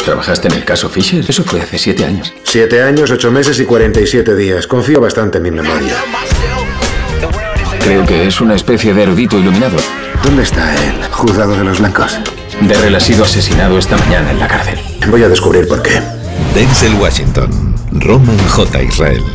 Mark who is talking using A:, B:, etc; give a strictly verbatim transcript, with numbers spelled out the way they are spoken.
A: ¿Trabajaste en el caso Fisher? Eso fue hace siete años.
B: Siete años, ocho meses y cuarenta y siete días. Confío bastante en mi memoria.
A: Creo que es una especie de erudito iluminado.
B: ¿Dónde está el juzgado de los blancos?
A: Darrell ha sido asesinado esta mañana en la cárcel.
B: Voy a descubrir por qué.
C: Denzel Washington, Roman J. Israel.